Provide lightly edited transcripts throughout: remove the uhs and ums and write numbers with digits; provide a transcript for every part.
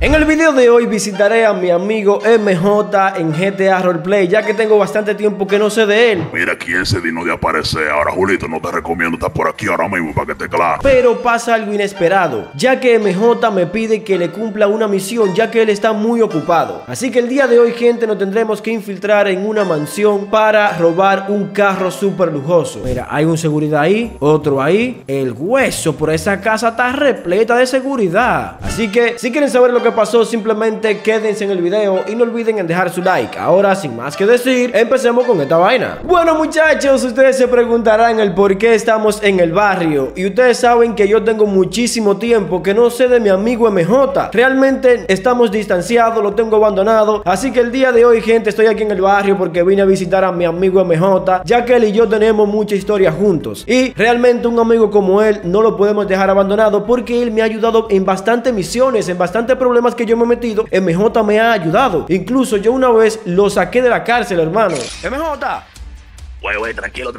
En el video de hoy visitaré a mi amigo MJ en GTA Roleplay, ya que tengo bastante tiempo que no sé de él. Mira quién se digno de aparecer. Ahora, Julito, no te recomiendo estar por aquí ahora mismo para que esté claro. Pero pasa algo inesperado, ya que MJ me pide que le cumpla una misión, ya que él está muy ocupado. Así que el día de hoy, gente, nos tendremos que infiltrar en una mansión para robar un carro súper lujoso. Mira, hay un seguridad ahí, otro ahí. El hueso por esa casa está repleta de seguridad. Así que, si quieren saber lo que pasó, simplemente quédense en el video y no olviden en dejar su like. Ahora, sin más que decir, empecemos con esta vaina. Bueno, muchachos, ustedes se preguntarán el por qué estamos en el barrio. Y ustedes saben que yo tengo muchísimo tiempo que no sé de mi amigo MJ. Realmente estamos distanciados, lo tengo abandonado. Así que el día de hoy, gente, estoy aquí en el barrio porque vine a visitar a mi amigo MJ, ya que él y yo tenemos mucha historia juntos. Y realmente un amigo como él no lo podemos dejar abandonado, porque él me ha ayudado en bastantes misiones, en bastantes problemas que yo me he metido. MJ me ha ayudado. Incluso yo una vez lo saqué de la cárcel, hermano. MJ. Güey, tranquilo.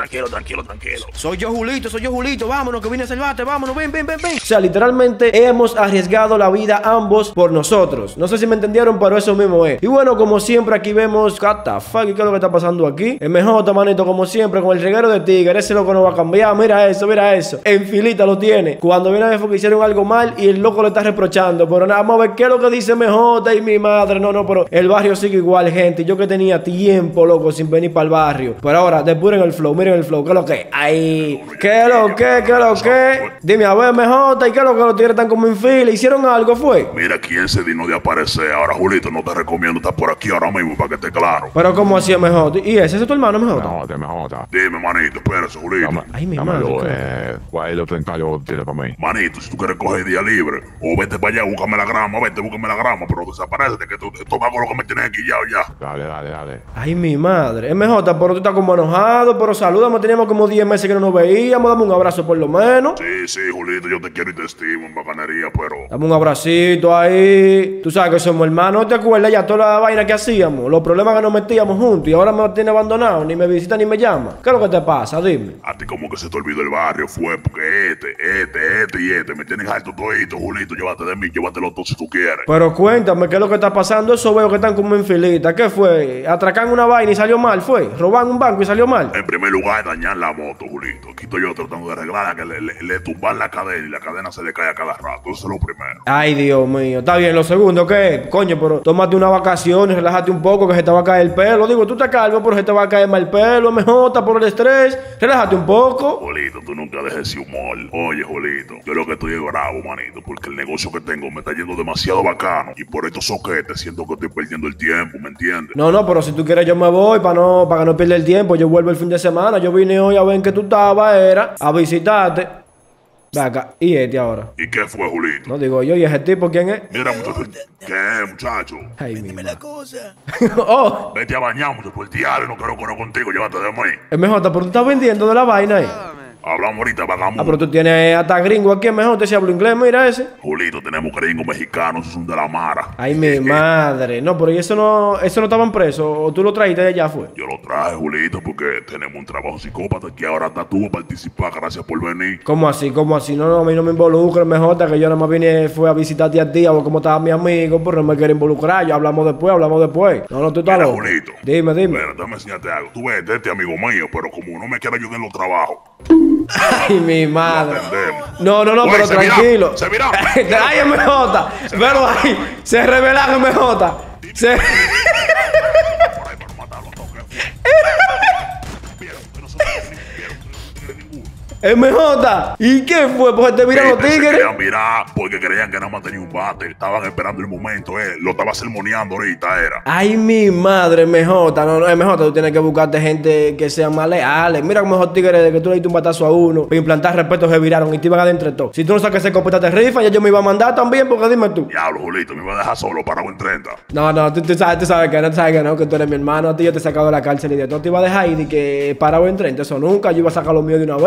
Soy yo, Julito, vámonos, que vine a salvarte, vámonos, ven. O sea, literalmente hemos arriesgado la vida ambos por nosotros. No sé si me entendieron, pero eso mismo es. Y bueno, como siempre aquí vemos, what the fuck, ¿qué es lo que está pasando aquí? MJ, manito, como siempre, con el reguero de tigre, ese loco no va a cambiar, mira eso. En filita lo tiene. Cuando viene a ver que hicieron algo mal y el loco le está reprochando, pero nada, vamos a ver qué es lo que dice MJ y mi madre. No, pero el barrio sigue igual, gente. Yo que tenía tiempo, loco, sin venir para el barrio. Pero ahora, miren el flow, ¿qué es lo que? Ay, ¿qué es lo que? Dime, a ver, MJ, ¿y qué es lo que los tigres están como en fila? ¿Hicieron algo, fue? Mira quién se digno de aparecer. Ahora, Julito, no te recomiendo estar por aquí ahora mismo para que esté claro. Pero ¿cómo así, MJ? ¿Y ese es tu hermano, MJ? MJ. Dime, manito, espérate, Julito. Ay, mi madre. ¿Cuál es lo que tiene para mí? Manito, si tú quieres coger día libre, o vete para allá, búscame la grama, pero desaparecete, que esto va con lo que me tienes aquí ya. Dale. Ay, mi madre. MJ, pero tú estás como enojado, pero salúdame, teníamos como 10 meses que no nos veíamos, dame un abrazo por lo menos. Sí, Julito, yo te quiero y te estimo en bacanería, pero... Dame un abracito ahí. Tú sabes que somos hermanos, ¿no te acuerdas ya toda la vaina que hacíamos? Los problemas que nos metíamos juntos y ahora me tiene abandonado, ni me visita ni me llama. ¿Qué es lo que te pasa? Dime. A ti como que se te olvidó el barrio, fue porque este me tienen alto todito, Julito, llévate de mí, llévatelo todo si tú quieres. Pero cuéntame, ¿qué es lo que está pasando? Eso veo que están como en filita. ¿Qué fue? ¿Atracan una vaina y salió mal, fue? ¿Roban un banco y salió mal? En primer lugar, dañar la moto, Julito. Aquí estoy yo tratando de arreglarla, que le tumban la cadena y la cadena se le cae a cada rato. Eso es lo primero. Ay, Dios mío. Está bien, lo segundo, ¿qué? Coño, pero tómate una vacación y relájate un poco, que se te va a caer el pelo. Digo, tú te calmas, pero se te va a caer mal el pelo, MJ, por el estrés. Relájate un poco. Julito, tú nunca dejes ese humor. Oye, Julito, yo lo que estoy es bravo, manito, porque el negocio que tengo me está yendo demasiado bacano. Y por estos soquetes siento que estoy perdiendo el tiempo, ¿me entiendes? No, pero si tú quieres yo me voy para que no pierda el tiempo. Yo vuelvo el fin de semana. Yo vine hoy a ver en qué tú estabas, a visitarte. Ve acá, ¿y este ahora? ¿Y qué fue, Julito? No digo yo, ¿y ese tipo quién es? Mira, muchacho. ¿Qué, muchacho? Ay, Véndeme la cosa. Oh, Vete a bañar, muchacho, por el diario, no quiero correr contigo, llévate de mí. MJ, pero tú estás vendiendo de la vaina ahí. Hablamos ahorita, vagamos. Ah, pero tú tienes hasta gringo aquí, MJ, te si hablo inglés, mira ese. Julito, tenemos gringos mexicanos, esos son de la mara. Ay, mi madre. No, pero ¿y eso no estaban presos? ¿O tú lo trajiste de allá, fue? Yo lo traje, Julito, porque tenemos un trabajo psicópata que ahora hasta tú a participar. Gracias por venir. ¿Cómo así? No, a mí no me involucres, MJ, que yo nada más vine fue a visitarte a ti, a ver cómo estaba mi amigo, pero no me quiero involucrar. Ya hablamos después. No, tú estás Mira, loco. Julito. Dime. Espera, déjame enseñarte algo. Tú ves, este amigo mío, pero como no me quiere ayudar en los trabajos, Ay, mi madre. atendemos. No, Oye, pero se tranquilo. mira, se mira. Ay, MJ. Pero ahí, se revela MJ. Se... Por ahí para matarlo a toque. Vieron que no son vieron que no tienen ninguno. MJ. ¿Y qué fue? Pues te miran los Se tigres. querían mirar porque creían que nada más tenía un bate. Estaban esperando el momento, lo estaba sermoneando ahorita, era. Ay, mi madre, MJ. No, MJ, tú tienes que buscarte gente que sean más leales. Mira como esos tigres de que tú le diste un batazo a uno para implantar respeto se viraron y te iban a dar entre todos. Si tú no sacas ese copeta de rifa, ya yo me iba a mandar también, porque dime tú. Diablo, Julito, me iba a dejar solo parado en 30. No, tú sabes que tú eres mi hermano. A ti yo te he sacado de la cárcel y de todo te iba a dejar ahí de que parado en 30. Eso nunca, yo iba a sacar lo mío de una vez. Pero cuando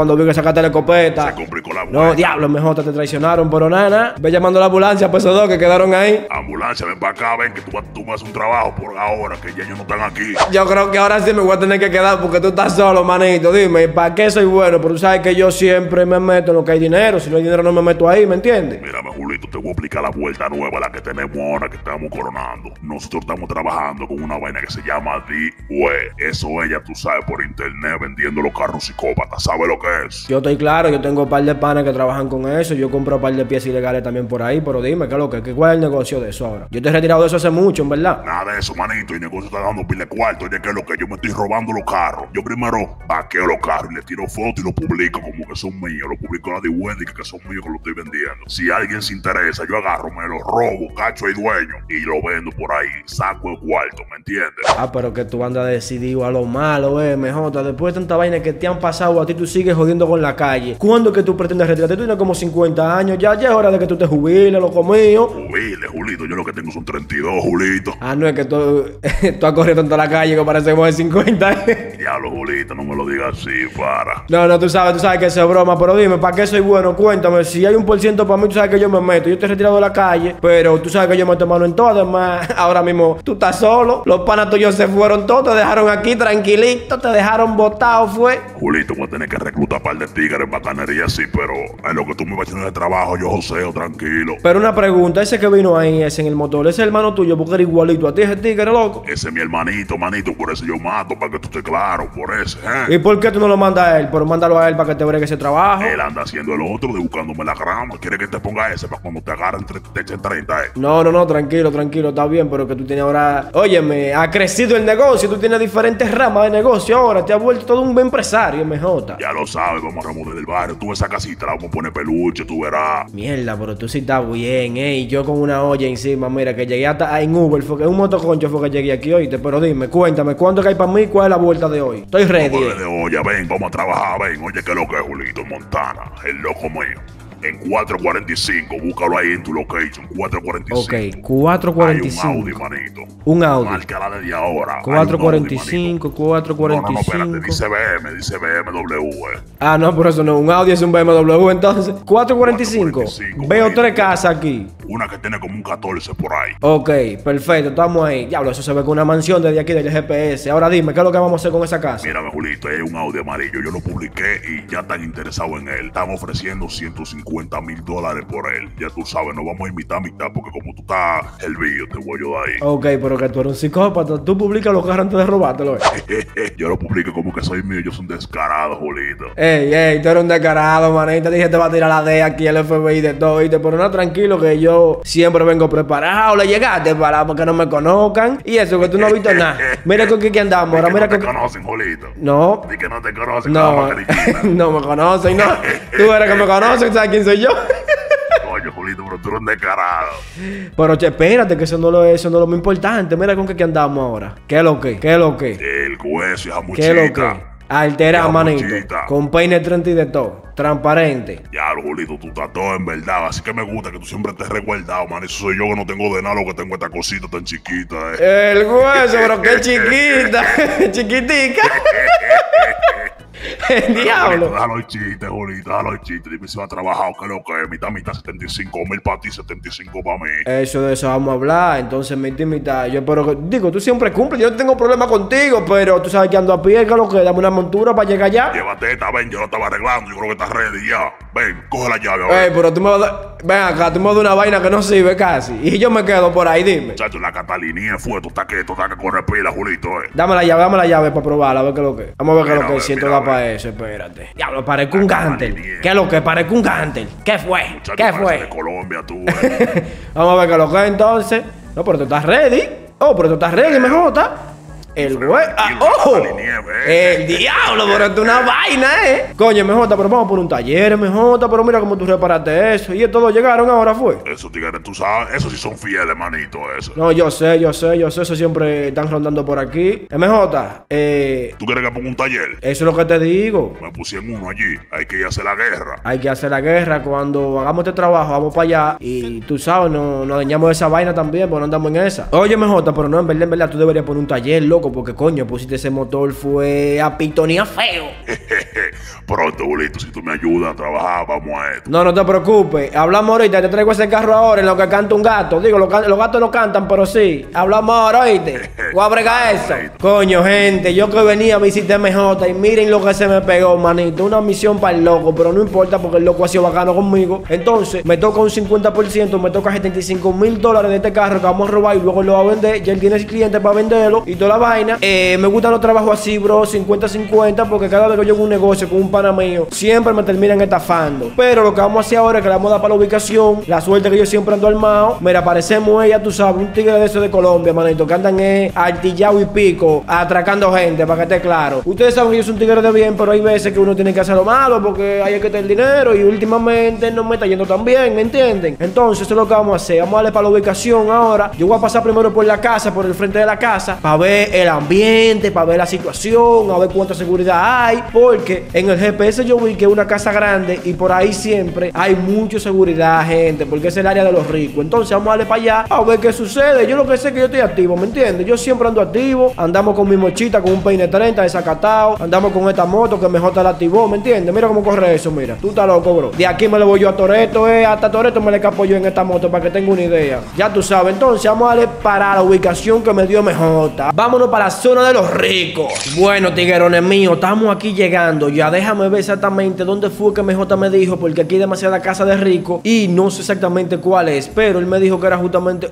cuando vi que sacaste la escopeta. Se complicó la vuelta. No, diablo, MJ, te traicionaron, pero nada. Ve llamando a la ambulancia para esos dos que quedaron ahí. Ambulancia, ven para acá, ven que tú me haces un trabajo por ahora, que ya ellos no están aquí. Yo creo que ahora sí me voy a tener que quedar porque tú estás solo, manito. Dime, ¿para qué soy bueno? Porque tú sabes que yo siempre me meto en lo que hay dinero. Si no hay dinero no me meto ahí, ¿me entiendes? Mírame, Julito, te voy a explicar la vuelta nueva, la que tenemos ahora, que estamos coronando. Nosotros estamos trabajando con una vaina que se llama D-Way. Eso ella, tú sabes, por internet, vendiendo los carros psicópatas. ¿Sabes lo que es? Yo estoy claro, yo tengo un par de panas que trabajan con eso. Yo compro un par de piezas ilegales también por ahí. Pero dime, ¿qué es lo que? ¿Cuál es el negocio de eso ahora? Yo te he retirado de eso hace mucho, en verdad. Nada de eso, manito. El negocio está dando pile cuarto. Oye, ¿qué es lo que? Yo me estoy robando los carros. Yo primero vaqueo los carros y le tiro fotos y los publico como que son míos. Los publico a la D-Way que son míos que los estoy vendiendo. Si alguien se interesa, yo agarro, me los robo, cacho al dueño y lo vendo por ahí. Saco el cuarto, ¿me entiendes? Ah, pero que tú andas decidido a lo malo, MJ. Después de tanta vaina que te han pasado a ti, tú sigues jodiendo con la calle. ¿Cuándo es que tú pretendes retirarte? Tú tienes como 50 años. Ya es hora de que tú te jubiles, loco mío. Jubile, Julito. Yo lo que tengo son 32, Julito. Ah, no, es que tú has corrido tanto la calle que parecemos de 50. Diablo, Julito, no me lo digas así, para. No, tú sabes que eso es broma. Pero dime, ¿para qué soy bueno? Cuéntame. Si hay 1% para mí, tú sabes que yo me meto. Yo te he retirado de la calle, pero tú sabes que yo meto mano en todo. Además, ahora mismo tú estás solo. Los panas tuyos se fueron todos. Te dejaron aquí tranquilito. Te dejaron botado, fue. Julito, voy a tener que reclutar un par de tigres en bacanería, sí, pero en lo que tú me vas haciendo de trabajo, yo joseo, tranquilo. Pero una pregunta, ese que vino ahí, ese en el motor, ese es hermano tuyo, porque era igualito a ti, ese tigre, loco. Ese es mi hermanito, manito, por eso yo mato, para que tú estés claro, por eso, ¿Y por qué tú no lo mandas a él? Pero mándalo a él para que te bregue ese trabajo. Él anda haciendo el otro, de buscándome la grama. Quiere que te ponga ese para cuando te agarren te echen 30, No, tranquilo, está bien, pero que tú tienes ahora... Óyeme, ha crecido el negocio, tú tienes diferentes ramas de negocio ahora, te has vuelto todo un buen empresario, MJ. Ya lo sabes, vamos a remodelar el barrio. Tú esa casita la vamos a poner peluche, tú verás. Mierda, pero tú sí estás bien, y yo con una olla encima, mira, que llegué hasta en Uber, fue que en un motoconcho fue que llegué aquí, oíste. Pero dime, cuéntame, ¿cuánto que hay para mí y cuál es la vuelta de hoy? Estoy ready. De olla, ven, vamos a trabajar, ven. Oye, ¿qué es lo que es, Julito? En Montana, el loco mío. En 445, búscalo ahí en tu location, 445. Ok, 445. Hay un Audi, manito. Un Audi. Márcala desde ahora. 445, 445. No, espérate, dice BMW. Ah, no, pero eso no es un Audi, es un BMW entonces. 445. Veo tres casas aquí. Una que tiene como un 14 por ahí. Ok, perfecto, estamos ahí. Diablo, eso se ve con una mansión desde aquí del GPS. Ahora dime, ¿qué es lo que vamos a hacer con esa casa? Mírame, Julito, es un Audi amarillo. Yo lo publiqué y ya están interesados en él. Están ofreciendo $150,000 por él. Ya tú sabes, nos vamos a invitar a mitad porque como tú estás hervido, te voy yo de ahí. Ok, pero que tú eres un psicópata. Tú publicas los carros antes de robártelo. Yo lo publico como que soy mío. Yo soy un descarado, Julito. Ey, tú eres un descarado, manita. Dije, te va a tirar la D aquí el FBI de todo, ¿viste? Pero no, tranquilo, que yo siempre vengo preparado. Le llegaste para que no me conozcan. Y eso, que tú no has visto nada. Mira con qué andamos ahora. Mira no te conocen, Julito. No. Di que no te conocen. No, no me conocen, no. Tú eres que me conocen, ¿sabes quién soy yo? Oye, Julito, pero tú eres un descarado. Pero che, espérate, que eso no es lo más importante. Mira con qué andamos ahora. ¿Qué es lo que? El hueso y la muchita. ¿Qué es lo que? Alterado, manito. Muchita. Con peine 30 y de todo. Transparente. Ya, Julito, tú estás todo en verdad. Así que me gusta que tú siempre estés resguardado, man. Eso soy yo que no tengo de nada, lo que tengo esta cosita tan chiquita, El hueso, pero qué chiquita. Chiquitica. El diablo. Déjalo el chiste, Julito, déjalo el chiste. Dime si va a trabajar, que lo que es. Mitad, 75,000 para ti, 75 para mí. De eso vamos a hablar. Entonces, mitad. Yo espero que... Digo, tú siempre cumples. Yo no tengo problema contigo, pero tú sabes que ando a pie, que lo que... Dame una montura para llegar allá. Llévate esta, ven, yo lo estaba arreglando. Yo creo que estás ready ya. Ven, coge la llave, a ver. Pero tú me vas a dar... Ven acá, tú me vas a dar una vaina que no sirve casi. Y yo me quedo por ahí, dime. Muchacho, la Catalinía fue, tú estás que corre pila, Julito, Dame la llave para probarla, a ver qué es lo que. Vamos a ver qué es lo que siento da para ver. eso, espérate. Diablo, parezco un gántel. ¿Qué es lo que? Parezco un gántel. ¿Qué fue? Muchacho, ¿Qué fue? de Colombia, tú, Vamos a ver qué es lo que entonces. No, pero tú estás ready. Pero tú estás ready, MJ. El güey. ¡Oh! El diablo, pero esto es una vaina, Coño, MJ, pero vamos por un taller, MJ. Pero mira cómo tú reparaste eso. Y todos llegaron ahora, fue. Esos tigres, tú sabes, esos sí son fieles, manito, eso. No, yo sé. Eso siempre están rondando por aquí. MJ, ¿tú quieres que ponga un taller? Eso es lo que te digo. Me pusieron uno allí. Hay que ir a hacer la guerra. Hay que hacer la guerra. Cuando hagamos este trabajo, vamos para allá. Y tú sabes, nos dañamos esa vaina también, porque no andamos en esa. Oye, MJ, pero no, en verdad, tú deberías poner un taller, loco. loco, porque coño, pusiste ese motor, fue a pitonía feo. Pronto, bolito, si tú me ayudas a trabajar, vamos a esto. No te preocupes. Hablamos ahorita. Te traigo ese carro ahora en lo que canta un gato. Digo, los gatos no cantan, pero sí. Hablamos ahora, ¿oíste? Voy a bregar eso. Coño, gente, yo que venía a visitar MJ y miren lo que se me pegó, manito. Una misión para el loco, pero no importa porque el loco ha sido bacano conmigo. Entonces, me toca un 50%, me toca $75,000 de este carro que vamos a robar y luego lo va a vender. Ya él tiene el cliente para venderlo y toda la vaina. Me gustan los trabajos así, bro, 50-50, porque cada vez que yo hago un negocio con un pana mío, siempre me terminan estafando. Pero lo que vamos a hacer ahora es que le vamos a dar para la ubicación. La suerte que yo siempre ando armado. Mira, parecemos ella, tú sabes, un tigre de esos de Colombia, manito, que andan artillado y pico, atracando gente, para que esté claro. Ustedes saben que yo soy un tigre de bien, pero hay veces que uno tiene que hacer lo malo porque hay que tener dinero y últimamente no me está yendo tan bien, ¿me entienden? Entonces, eso es lo que vamos a hacer. Vamos a darle para la ubicación ahora. Yo voy a pasar primero por la casa, por el frente de la casa, para ver el ambiente, para ver la situación, a ver cuánta seguridad hay, porque en el GPS yo vi que es una casa grande y por ahí siempre hay mucha seguridad, gente, porque es el área de los ricos. Entonces vamos a darle para allá a ver qué sucede. Yo lo que sé es que yo estoy activo, ¿me entiendes? Yo siempre ando activo, andamos con mi mochita, con un peine 30 desacatado, andamos con esta moto que mejor te la activó, ¿me entiendes? Mira cómo corre eso, mira. Tú estás loco, bro. De aquí me lo voy yo a Toretto, hasta Toretto me le escapo yo en esta moto para que tenga una idea. Ya tú sabes. Entonces vamos a darle para la ubicación que me dio MJ. Vámonos para la zona de los ricos. Bueno, tiguerones míos, estamos aquí llegando. Ya déjame ver exactamente dónde fue que MJ me dijo, porque aquí hay demasiada casa de ricos y no sé exactamente cuál es, pero él me dijo que era justamente...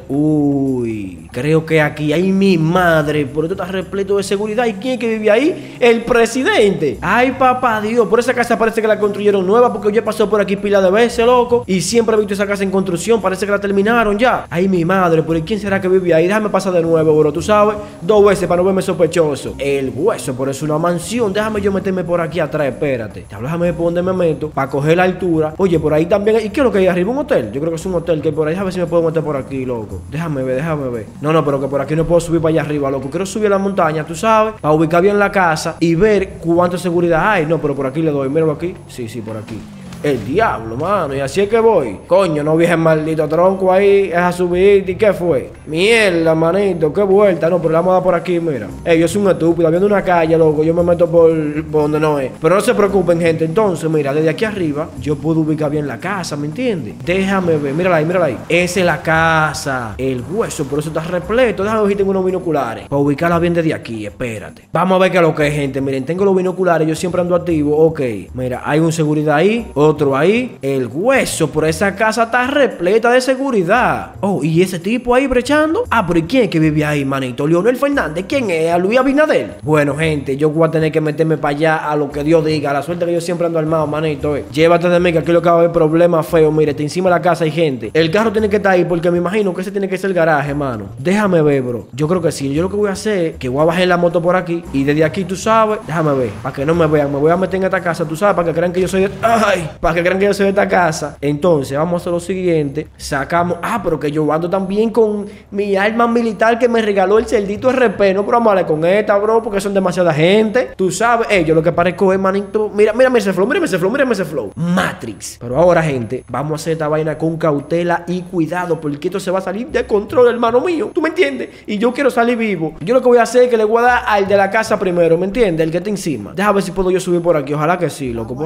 Uy, creo que aquí hay mi madre, pero esto está repleto de seguridad. ¿Y quién es que vive ahí? El presidente. Ay, papá Dios, por esa casa parece que la construyeron nueva, porque yo he pasado por aquí pila de veces, loco, y siempre he visto esa casa en construcción. Parece que la terminaron ya. Ay, mi madre, pero ¿quién será que vive ahí? Déjame pasar de nuevo, bro, tú sabes, 2 veces para no verme sospechoso. El hueso, por eso es una mansión. Déjame yo meterme por aquí atrás, espérate. Déjame por donde me meto para coger la altura. Oye, por ahí también. ¿Y qué es lo que hay arriba? ¿Un hotel? Yo creo que es un hotel que hay por ahí. A ver si me puedo meter por aquí, loco. Déjame ver. No, pero que por aquí no puedo subir para allá arriba, loco. Quiero subir a la montaña, tú sabes, para ubicar bien la casa y ver cuánta seguridad hay. No, pero por aquí le doy. Míralo aquí. Sí, por aquí. El diablo, mano, y así es que voy. Coño, no vieja maldito tronco ahí, es a subir. ¿Y qué fue? Mierda, manito, qué vuelta. No, pero la vamos a dar por aquí, mira. Yo soy un estúpido, viendo una calle, loco. Yo me meto por donde no es. Pero no se preocupen, gente. Entonces, mira, desde aquí arriba, yo puedo ubicar bien la casa, ¿me entiendes? Déjame ver, mírala ahí. Esa es la casa. El hueso, por eso está repleto. Déjame ver si tengo unos binoculares para ubicarla bien desde aquí, espérate. Vamos a ver qué es lo que es, gente. Miren, tengo los binoculares, yo siempre ando activo. Ok, mira, hay un seguridad ahí. Otro ahí, el hueso, por esa casa está repleta de seguridad. Oh, y ese tipo ahí brechando. Ah, pero ¿y quién es que vive ahí, manito? Leonel Fernández, ¿quién es? ¿A Luis Abinader? Bueno, gente, yo voy a tener que meterme para allá a lo que Dios diga. La suerte que yo siempre ando armado, manito. Llévate de mí, que aquí lo que va a haber problemas feos. Mire, está encima de la casa hay gente. El carro tiene que estar ahí porque me imagino que ese tiene que ser el garaje, mano. Déjame ver, bro. Yo creo que sí. Yo lo que voy a hacer es que voy a bajar la moto por aquí y desde aquí, tú sabes, déjame ver, para que no me vean. Me voy a meter en esta casa, tú sabes, para que crean que yo soy de... Ay, para que crean que yo soy de esta casa. Entonces vamos a hacer lo siguiente. Sacamos, pero que yo ando también con mi arma militar que me regaló el cerdito RP. No, pero vamos a darle con esta, bro, porque son demasiada gente. Tú sabes, yo lo que parezco es, manito. Mírame ese flow. Matrix. Pero ahora, gente, vamos a hacer esta vaina con cautela y cuidado, porque esto se va a salir de control, hermano mío. ¿Tú me entiendes? Y yo quiero salir vivo. Yo lo que voy a hacer es que le voy a dar al de la casa primero, ¿me entiendes? El que está encima. Déjame ver si puedo yo subir por aquí. Ojalá que sí, loco.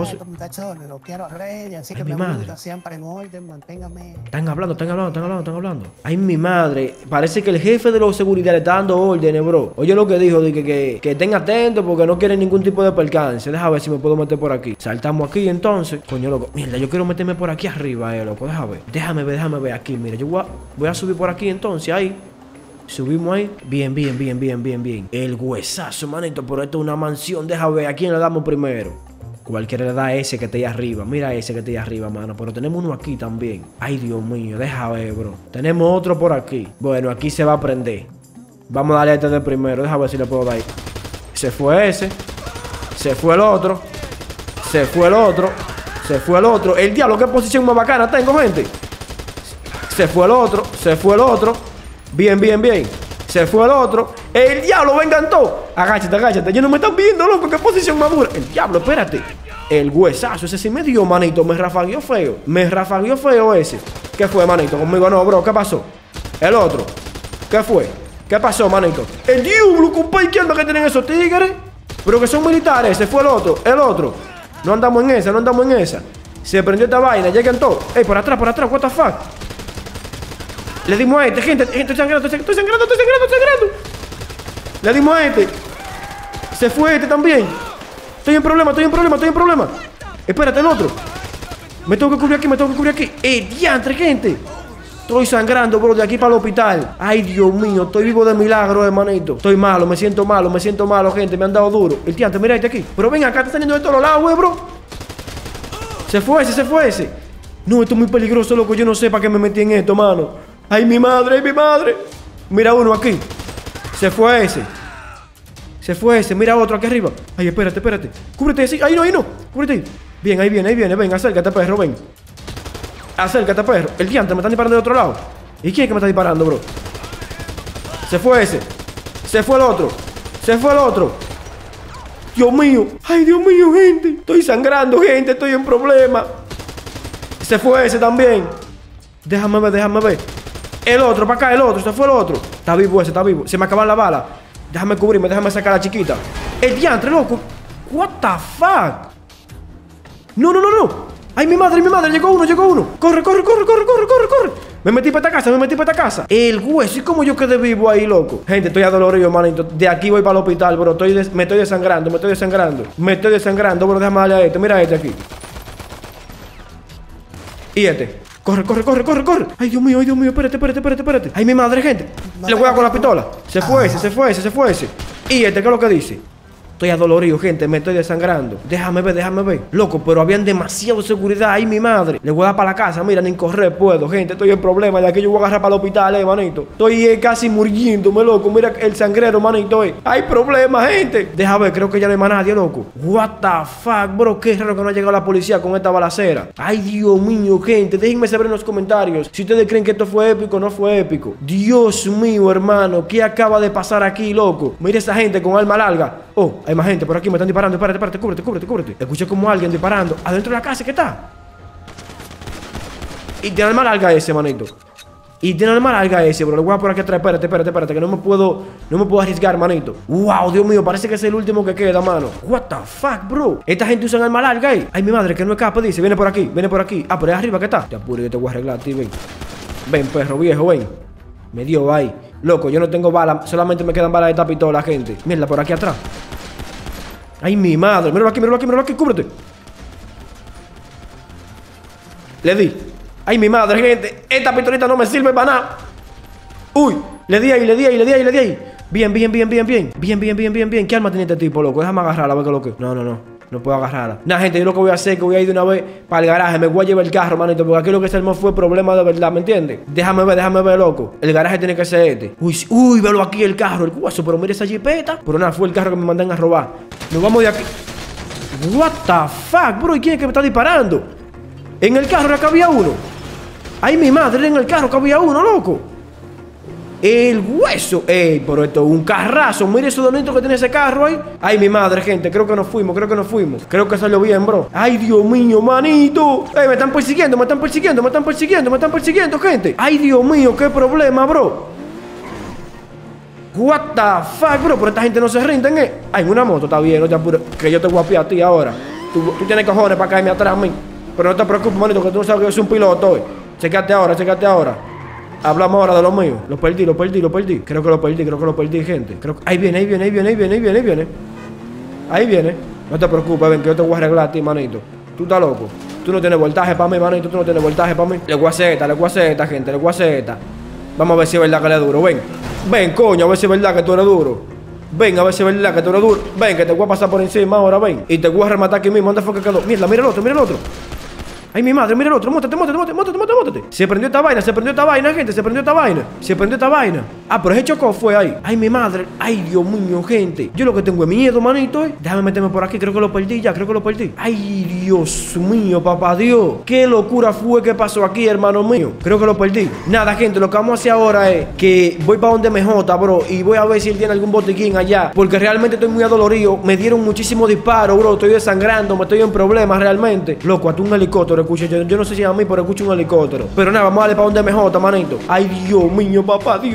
Ay, mi madre. Están hablando. Ay, mi madre. Parece que el jefe de los seguridad le está dando órdenes, bro. Oye lo que dijo, que estén atentos porque no quieren ningún tipo de percance. Déjame ver si me puedo meter por aquí. Saltamos aquí entonces. Coño, loco. Mierda, yo quiero meterme por aquí arriba, loco. Déjame ver aquí. Mira, yo voy a subir por aquí entonces, ahí. Subimos ahí. Bien. El huesazo, manito. Pero esto es una mansión. Déjame ver a quién le damos primero. Cualquiera le da a ese que está ahí arriba. Mira ese que está ahí arriba, mano. Pero tenemos uno aquí también. Ay, Dios mío. Deja ver, bro. Tenemos otro por aquí. Bueno, aquí se va a prender. Vamos a darle a este de primero. Deja ver si le puedo dar. Se fue ese. Se fue el otro. El diablo, qué posición más bacana tengo, gente. Se fue el otro. Bien. Se fue el otro. El diablo, vengan todos. Agáchate. Ellos no me están viendo, loco. ¿Qué posición más dura? El diablo, espérate. El huesazo, ese sí me dio, manito. Me rafagueó feo ese. ¿Qué fue, manito? Conmigo no, bro. ¿Qué pasó? El otro. ¿Qué fue? ¿Qué pasó, manito? El diablo, compadre, ¿qué anda que tienen esos tigres? Pero que son militares, se fue el otro. No andamos en esa. Se prendió esta vaina, llegan todos. Ey, por atrás, what the fuck. Le dimos a este, gente, estoy sangrando. Le dimos a este. Se fue este también. Estoy en problema. Espérate, el otro. Me tengo que cubrir aquí. Diantre, gente. Estoy sangrando, bro, de aquí para el hospital. Ay, Dios mío, estoy vivo de milagro, hermanito. Estoy malo, me siento malo, gente. Me han dado duro. El diantre, mira este aquí. Pero ven acá, está saliendo de todos lados, bro. Se fue ese. No, esto es muy peligroso, loco. Yo no sé para qué me metí en esto, mano. Ay, mi madre. Mira uno aquí. Se fue ese. Mira otro aquí arriba. Ay, espérate. Cúbrete así. Ahí no. Cúbrete ahí. Bien, ahí viene. Ven, acércate, perro, ven. Acércate, perro. El diantre me están disparando de otro lado. ¿Y quién es que me está disparando, bro? Se fue ese. Se fue el otro. Dios mío. Ay, Dios mío, gente. Estoy sangrando, gente. Estoy en problema. Se fue ese también. Déjame ver. El otro, para acá, el otro. Se fue el otro. Está vivo ese. Se me acaban la bala. Déjame cubrirme, déjame sacar a la chiquita. El diantre, loco. What the fuck. No. Ay, mi madre, llegó uno. Corre. Me metí para esta casa. El hueso, ¿y cómo yo quedé vivo ahí, loco? Gente, estoy adolorido, manito. De aquí voy para el hospital, bro. Me estoy desangrando, bro. Déjame darle a este. Mira este aquí. Y este. Corre. Ay, Dios mío, espérate. Ay, mi madre, gente. Le voy a dar con la pistola. Se fue ese. Y este, ¿qué es lo que dice? Estoy adolorido, gente, me estoy desangrando. Déjame ver. Loco, pero habían demasiada seguridad ahí, mi madre. Le voy a dar para la casa, mira, ni correr puedo, gente. Estoy en problema, de aquí yo voy a agarrar para el hospital, manito. Estoy casi muriéndome, loco. Mira el sangrero, manito, Hay problema, gente. Déjame ver, creo que ya no hay más nadie, loco. What the fuck, bro. Qué raro que no ha llegado la policía con esta balacera. Ay, Dios mío, gente. Déjenme saber en los comentarios si ustedes creen que esto fue épico o no fue épico. Dios mío, hermano. ¿Qué acaba de pasar aquí, loco? Mira esa gente con arma larga. Oh, hay más gente por aquí, me están disparando. Espérate, cúbrete. Escuché como alguien disparando adentro de la casa, ¿qué está? Y tiene arma larga ese, manito. Bro. Le voy a por aquí atrás. Espérate, que no me puedo arriesgar, manito. Wow, Dios mío, parece que es el último que queda, mano. What the fuck, bro. Esta gente usa arma larga ahí. Ay, mi madre, que no escapa, dice. Viene por aquí. Ah, pero ahí arriba, ¿qué está? Te apuro, yo te voy a arreglar a ti, ven. Ven, perro viejo, ven. Me dio ahí. Loco, yo no tengo balas. Solamente me quedan balas de esta pistola, gente. Mierda, por aquí atrás. Ay, mi madre. Míralo aquí. Cúbrete. Le di. Ay, mi madre, gente. Esta pistolita no me sirve para nada. Uy. Le di ahí. Bien. ¿Qué arma tiene este tipo, loco? Déjame agarrarla, a ver qué es lo que. No puedo agarrarla. Nah, gente, yo lo que voy a hacer es que voy a ir de una vez para el garaje. Me voy a llevar el carro, manito, porque aquí lo que se armó fue problema de verdad, ¿me entiendes? Déjame ver, loco. El garaje tiene que ser este. Uy, velo aquí el carro, el cuazo. Pero mira esa jipeta. Pero nada, fue el carro que me mandan a robar. Nos vamos de aquí. What the fuck, bro. ¿Y quién es que me está disparando? En el carro acá había uno. Ay, mi madre, en el carro que había uno, loco. El hueso. Ey, pero esto es un carrazo. Mire esos donitos que tiene ese carro ahí. Ay, mi madre, gente. Creo que nos fuimos. Creo que salió bien, bro. Ay, Dios mío, manito. Ey, me están persiguiendo, gente. Ay, Dios mío, qué problema, bro. What the fuck, bro. Pero esta gente no se rinden, Ay, en una moto, está bien. No te apures, que yo te voy a pillar a ti ahora. Tú tienes cojones para caerme atrás a mí. Pero no te preocupes, manito, que tú no sabes que yo soy un piloto, Chécate ahora. Hablamos ahora de lo mío. Lo perdí. Creo que lo perdí, gente. Ahí viene. No te preocupes, ven, que yo te voy a arreglar a ti, manito. Tú estás loco. Tú no tienes voltaje para mí, manito. Le voy a hacer esta, gente. Vamos a ver si es verdad que le es duro. Ven, coño, a ver si es verdad que tú eres duro. Ven, que te voy a pasar por encima ahora, ven. Y te voy a rematar aquí mismo. ¿Dónde fue que quedó? Mierda, mira el otro. Ay, mi madre, mira el otro. Mótate. Se prendió esta vaina, gente. Se prendió esta vaina. Ah, pero ese chocó fue ahí. Ay, mi madre. Ay, Dios mío, gente. Yo lo que tengo es miedo, manito, Déjame meterme por aquí. Creo que lo perdí ya. Ay, Dios mío, papá Dios. Qué locura fue que pasó aquí, hermano mío. Creo que lo perdí. Nada, gente, lo que vamos a hacer ahora es que voy para donde MJ, bro. Y voy a ver si él tiene algún botiquín allá. Porque realmente estoy muy adolorido. Me dieron muchísimos disparos, bro. Estoy desangrando. Me estoy en problemas realmente. Loco, hasta un helicóptero. Yo no sé si a mí, pero escucho un helicóptero. Pero nada, vamos a darle para donde MJ, manito. Ay, Dios mío, papá Dios. Qué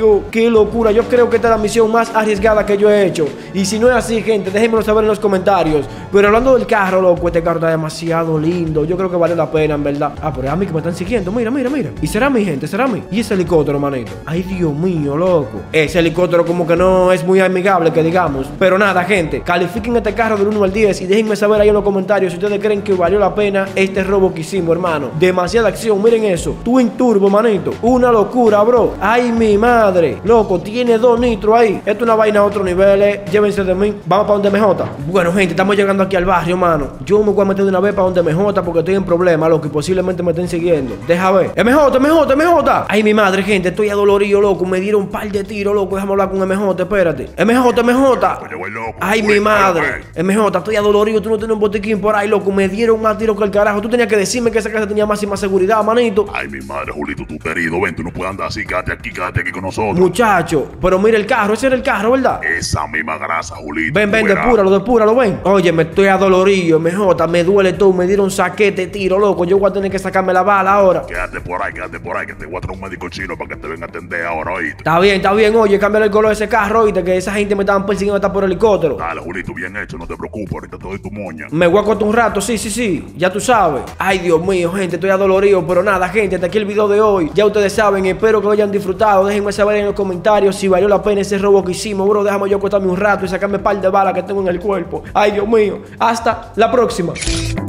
qué locura. Yo creo que esta es la misión más arriesgada que yo he hecho. Y si no es así, gente, déjenmelo saber en los comentarios. Pero hablando del carro, loco, este carro está demasiado lindo. Yo creo que vale la pena, en verdad. Ah, pero es a mí que me están siguiendo. Mira, mira, mira. Y será mi gente, será mí. Y ese helicóptero, manito. Ay, Dios mío, loco. Ese helicóptero como que no es muy amigable, que digamos. Pero nada, gente, califiquen este carro del 1 al 10 y déjenme saber ahí en los comentarios si ustedes creen que valió la pena este robo que hicimos, hermano. Demasiada acción, miren eso. Twin Turbo, manito. Una locura, bro. Ay, mi madre. Loco, tiene 2 nitros ahí. Esto es una vaina a otro nivel, Llévense de mí. Vamos para donde MJ. Bueno, gente, estamos llegando aquí al barrio, mano. Yo me voy a meter de una vez para donde MJ porque estoy en problema, loco, y posiblemente me estén siguiendo. Deja ver. MJ. Ay, mi madre, gente, estoy adolorido, loco. Me dieron un par de tiros, loco. Déjame hablar con MJ, espérate. MJ. Ay, mi madre. MJ, estoy adolorido. Tú no tienes un botiquín por ahí, loco. Me dieron más tiros que el carajo. Tú tenías que decirme que esa casa tenía máxima seguridad, manito. Ay, mi madre, Julito, tú querido. Ven, tú no puedes andar así. Quédate aquí con nosotros. Muchacho, pero mira el carro. Ese era el carro, ¿verdad? Esa misma grasa, Julito. Ven, depúralo, ven. Oye, me estoy adolorido, MJ. Me duele todo. Me dieron saquete, tiro, loco. Yo voy a tener que sacarme la bala ahora. Quédate por ahí, que te voy a traer un médico chino para que te venga a atender ahora, oíste. Está bien. Oye, cámbiale el color de ese carro, oíste, que esa gente me estaban persiguiendo hasta por helicóptero. Dale, Julito, bien hecho, no te preocupes. Ahorita te doy tu moña. Me voy a acostar un rato, sí. Ya tú sabes. Ay, Dios mío, gente, estoy adolorido. Pero nada, gente, hasta aquí el video de hoy. Ya ustedes saben, espero que lo hayan disfrutado. Déjenme saber en los comentarios si valió la pena ese robo que hicimos, bro. Déjame yo acostarme un rato y sacarme un par de balas que tengo en el cuerpo. Ay, Dios mío. Hasta la próxima.